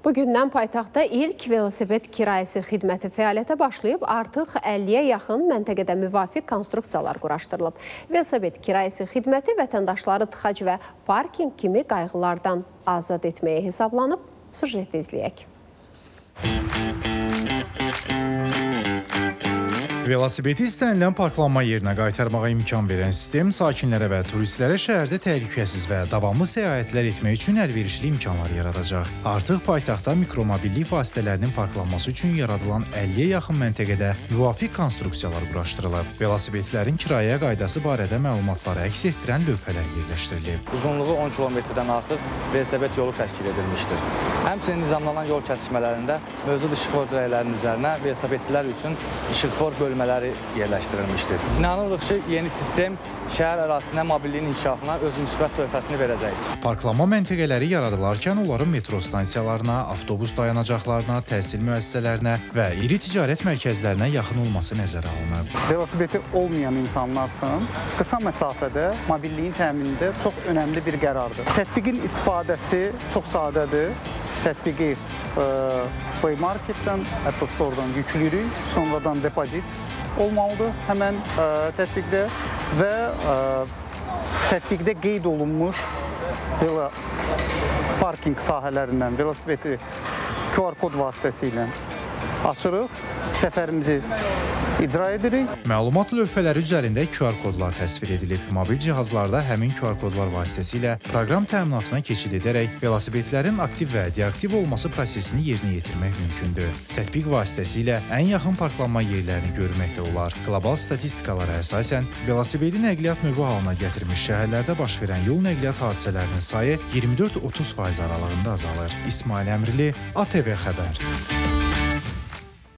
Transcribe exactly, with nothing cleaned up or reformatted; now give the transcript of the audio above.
Bugündən paytaxtda ilk velosiped kirayəsi xidməti fəaliyyətə başlayıb, artıq əlliyə yaxın məntəqədə müvafiq konstruksiyalar quraşdırılıb. Velosiped kirayəsi xidməti vətəndaşları tıxac və parkinq kimi qayğılardan azad etməyə hesablanıb. Süjeti izləyək. Velosipedi istənilən parklanma yerinə qaytarmağa imkan verən sistem sakinlərə və turistlərə şəhərdə təhlükəsiz və davamlı səyahətlər etmək üçün əlverişli imkanlar yaradacaq. Artıq paytaxtda mikromobillik vasitələrinin parklanması üçün yaradılan əlliyə yaxın məntəqədə müvafiq konstruksiyalar quraşdırılıb. Velosipedlərin kirayə qaydası barədə məlumatları əks etdirən lövhələr yerləşdirilib. Uzunluğu on kilometrdən artıq velosiped yolu təşkil edilmişdir. Həmçinin nizamlanan yol kəsişmələrində mövcud işıqfor dirəklərinin üzərinə velosipedçilər üçün işıqfor bölmələri yerləşdirilmişdir. İnanırıq ki, yeni sistem şəhər ərazisində mobilliyin inkişafına öz müsbət töhfəsini verəcək. Parklanma məntəqələri yaradılarkən onların metro stansiyalarına, avtobus dayanacaqlarına, təhsil müəssisələrinə və iri ticarət mərkəzlərinə yaxın olması nəzərə alınıb. Velosipedi olmayan insanlar üçün qısa məsafədə mobilliyin təminində çox önəmli bir qərardır. Tətbiqin istifadəsi çox sadədir. Tətbiqi Play Marketdən, Apple Store-dan yüklürük, sonradan depozit olmalıdır həmən tətbiqdə və tətbiqdə qeyd olunmuş parking sahələrindən velosipedi Q R kod vasitəsilə açırıq, səfərimizi icra edirik. Məlumat lövhələri üzərində Q R kodlar təsvir edilib. Mobil cihazlarda həmin Q R kodlar vasitəsilə proqram təminatına keçid edərək velosipedlərin aktiv və deaktiv olması prosesini yerinə yetirmək mümkündür. Tətbiq vasitəsilə ən yaxın parklanma yerlərini görmək də olar. Qlobal statistikalara əsasən, velosipedi nəqliyyat növü halına gətirmiş şəhərlərdə baş verən yol nəqliyyat hadisələrinin sayı iyirmi dörd otuz faiz aralığında azalır. İsmail Əmrli, A T V Xəbər.